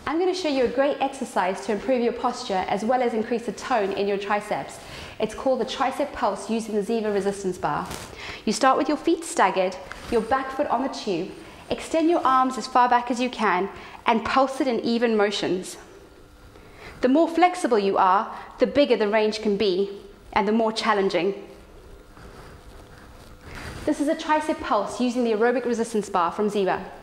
I'm going to show you a great exercise to improve your posture as well as increase the tone in your triceps. It's called the Tricep pulse using the ZIVA Resistance Bar. You start with your feet staggered, your back foot on the tube, extend your arms as far back as you can and pulse it in even motions. The more flexible you are, the bigger the range can be and the more challenging. This is a tricep pulse using the Aerobic Resistance Bar from ZIVA.